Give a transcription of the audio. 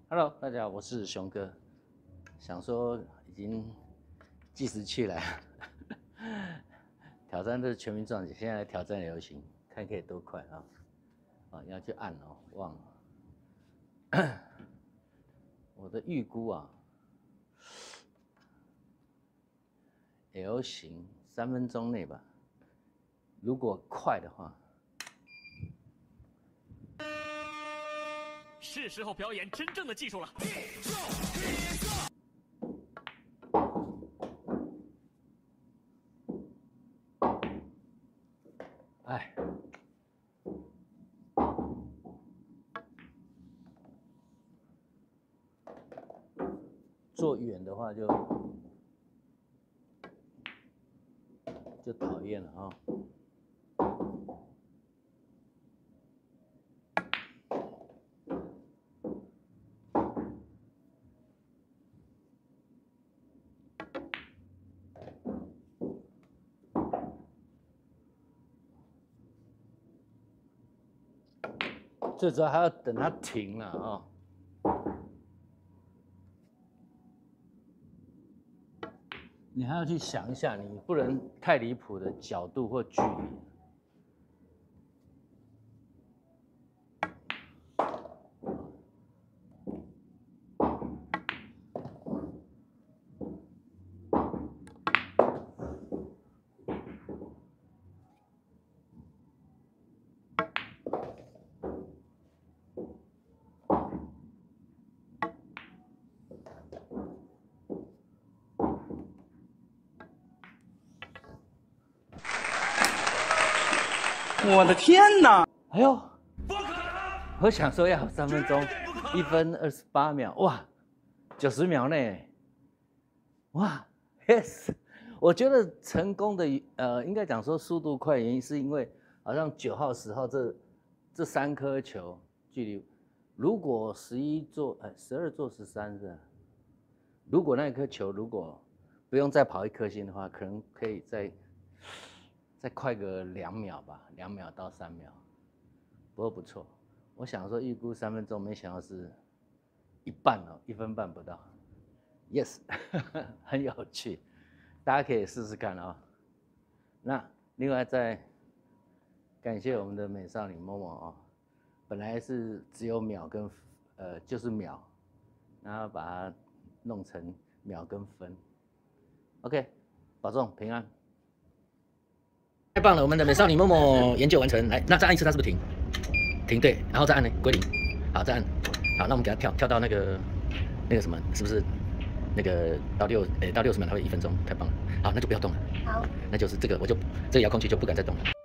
Hello， 大家好，我是熊哥。想说已经计时器来了，挑战这是全民撞击，现在来挑战游行，看可以多快啊！啊，要去按哦，忘了。我的预估啊 ，L 型3分钟内吧，如果快的话。 是时候表演真正的技术了。 哎，做远的话就讨厌了啊。 最主要还要等它停了啊、你还要去想一下，你不能太离谱的角度或距离。 我的天哪！ 哎呦，我想说要3分钟，1分28秒，哇，90秒内，哇 ，yes， 我觉得成功的应该讲说速度快，原因是因为好像9号、10号这3颗球距离，如果11做12做13是吧？如果那颗球如果不用再跑1颗星的话，可能可以再快个2秒吧，2秒到3秒，不过不错。我想说预估3分钟，没想到是一半哦，1分半不到。Yes， 很有趣，大家可以试试看啊、哦。那另外再感谢我们的美少女默默哦，本来是只有秒跟就是秒，然后把它弄成秒跟分。OK， 保重平安。 太棒了！我们的美少女默默研究完成。来，那再按一次，它是不是停？停对，然后再按呢，归零。好，再按。好，那我们给它跳到那个什么，是不是那个到60秒，它会1分钟？太棒了。好，那就不要动了。好，那就是这个，这个遥控器就不敢再动了。